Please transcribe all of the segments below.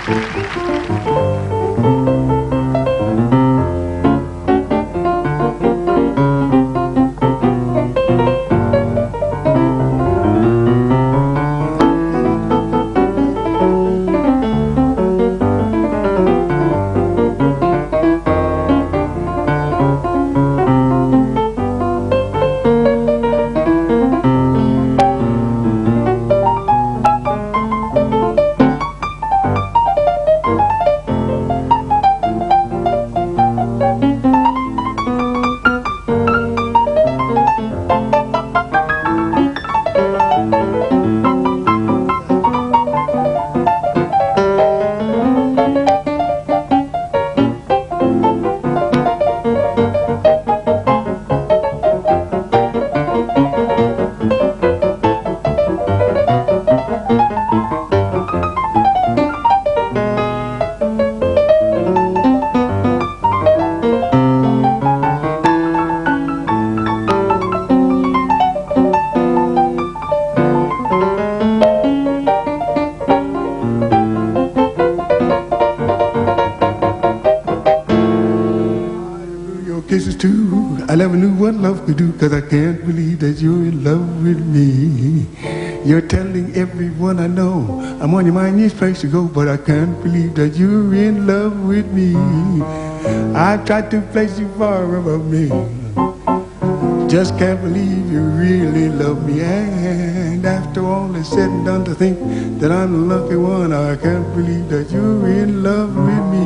Kisses too. I never knew what love could do, 'cause I can't believe that you're in love with me. You're telling everyone I know I'm on your mind, each place to go, but I can't believe that you're in love with me. I tried to place you far above me, just can't believe you really love me. And after all is said and done, to think that I'm the lucky one, I can't believe that you're in love with me.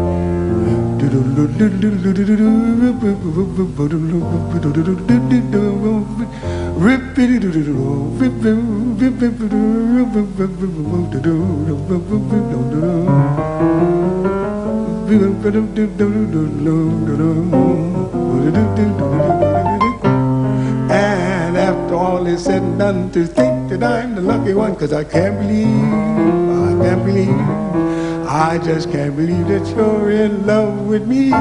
And after all is said and done, to think that I'm the lucky one, 'cause I can't believe, I just can't believe that you're in love with me.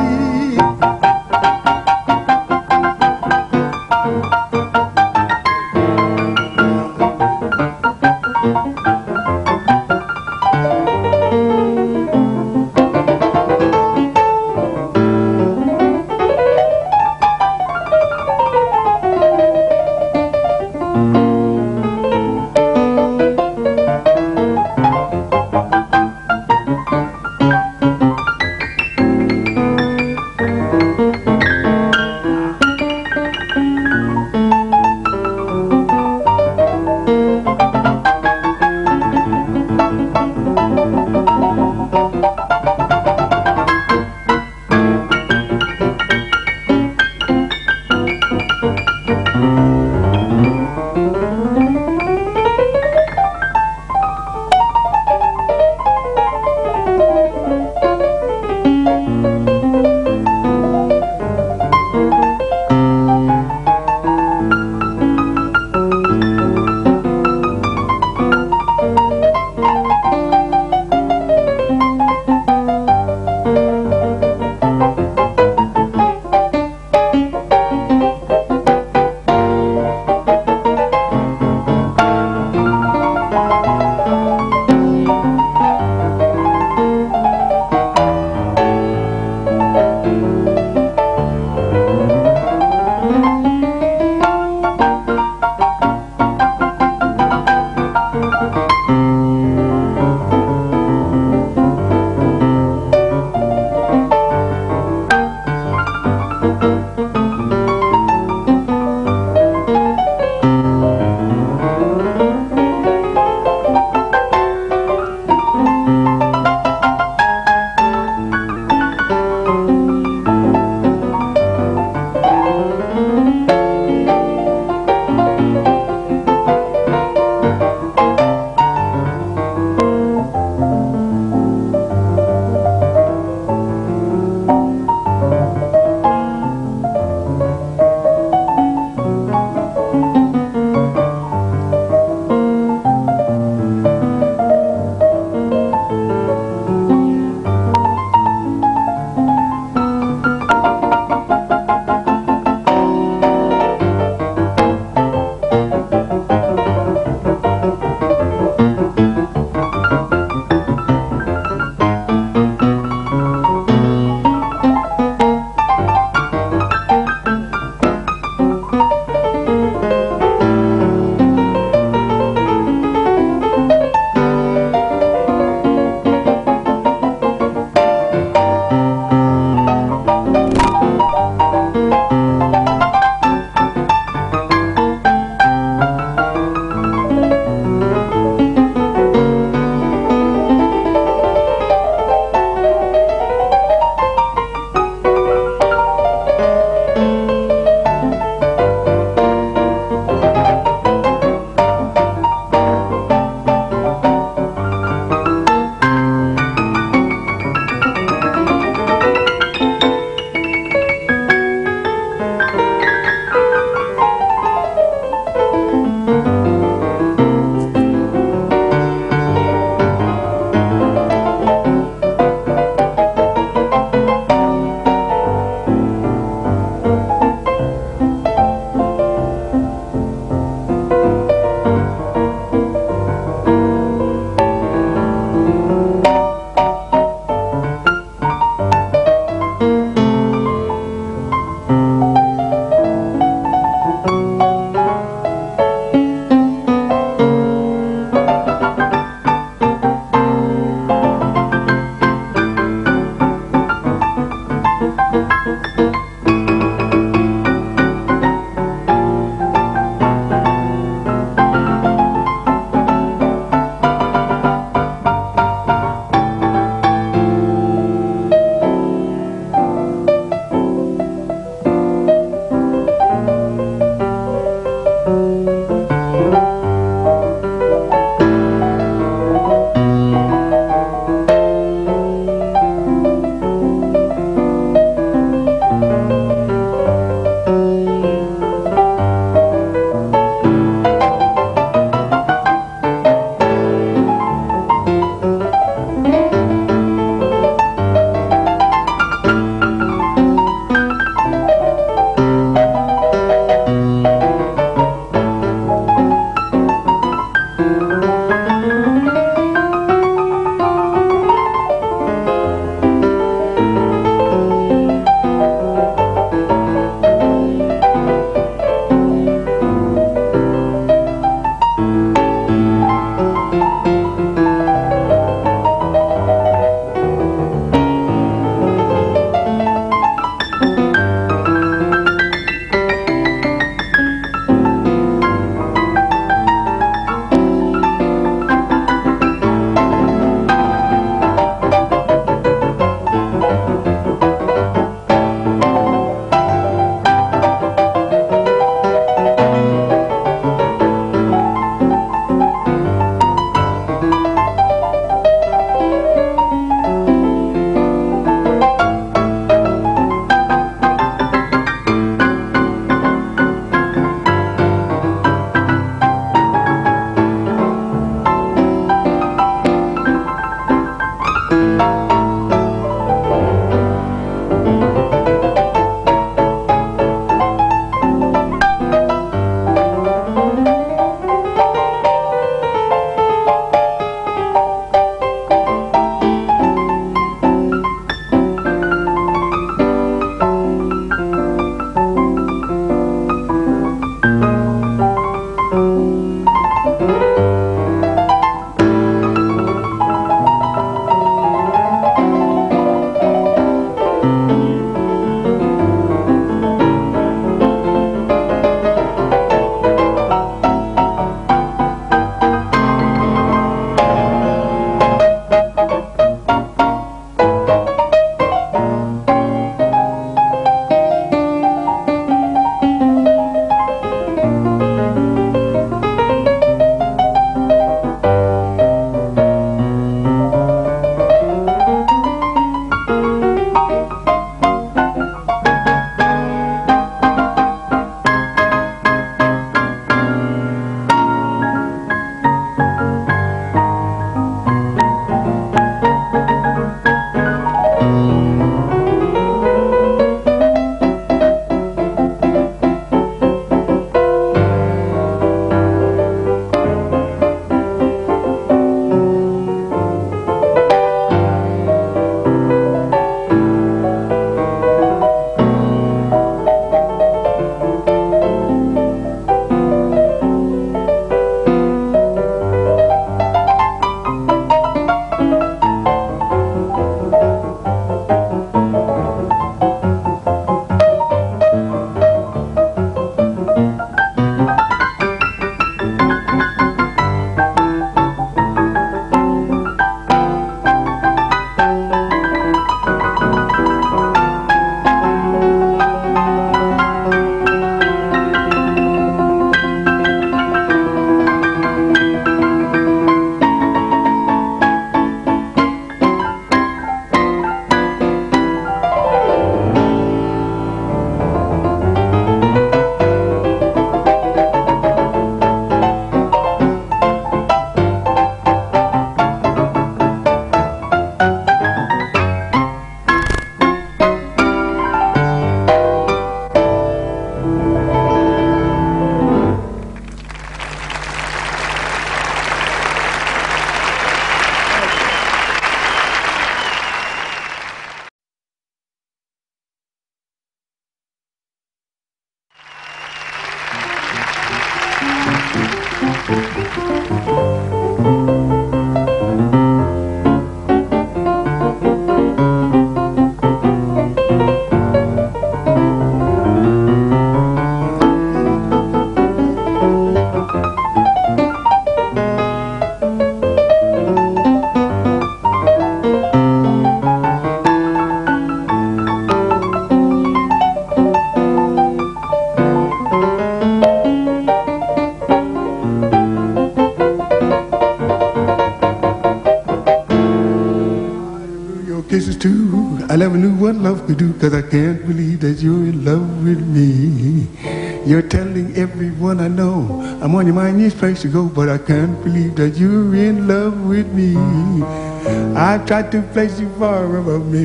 true. I never knew what love could do, 'cause I can't believe that you're in love with me. You're telling everyone I know I'm on your mind, each place to go, but I can't believe that you're in love with me. I tried to place you far above me,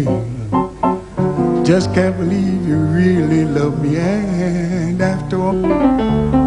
just can't believe you really love me. And after all